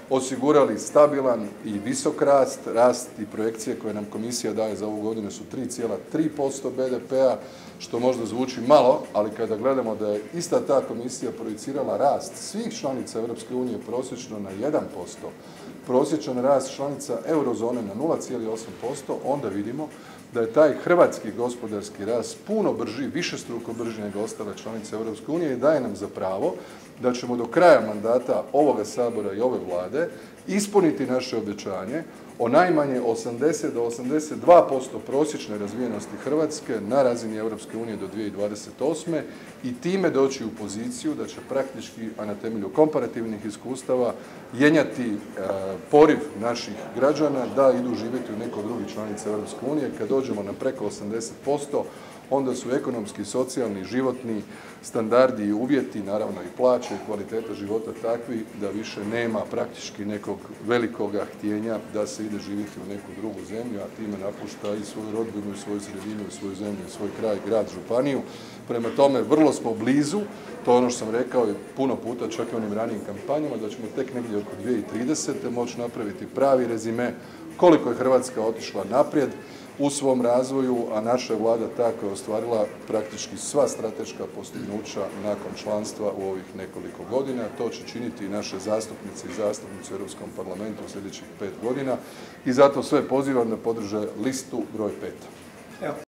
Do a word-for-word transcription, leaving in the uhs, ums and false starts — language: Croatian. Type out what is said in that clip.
osigurali stabilan i visok rast, rast i projekcije koje nam komisija daje za ovu godinu su tri zarez tri posto be de pea, što možda zvuči malo, ali kada gledamo da je ista ta komisija projicirala rast svih članica Europske unije prosječno na jedan posto, prosječan rast članica eurozone na nula zarez osam posto, onda vidimo da je taj hrvatski gospodarski rast puno brži, višestruko brži nego ostale članice Europske unije i daje nam za pravo da ćemo do kraja mandata ovoga Sabora i ove Vlade ispuniti naše obećanje o najmanje osamdeset do osamdeset dva posto prosječne razvijenosti Hrvatske na razini Europske unije do dvije tisuće dvadeset osme i time doći u poziciju da će praktički, a na temelju komparativnih iskustava, jenjati e, poriv naših građana da idu živjeti u neko drugi članice Europske unije. Kad dođemo na preko osamdeset posto, onda su ekonomski, socijalni, životni standardi i uvjeti, naravno i plaće i kvaliteta života takvi da više nema praktički nekog velikoga htjenja da se ide živjeti u neku drugu zemlju, a time napušta i svoju rodbinu, i svoju sredinu, i svoju zemlju, i svoj kraj, grad, županiju. Prema tome, vrlo smo blizu, to je ono što sam rekao i puno puta čak i onim ranijim kampanjama, da ćemo tek negdje oko dvije tisuće tridesete moći napraviti pravi rezime koliko je Hrvatska otišla naprijed u svom razvoju, a naša je vlada ta koja je ostvarila praktički sva strateška postignuća nakon članstva u ovih nekoliko godina. To će činiti i naše zastupnice i zastupnici u Europskom parlamentu u sljedećih pet godina i zato sve pozivam da podrže listu broj pet.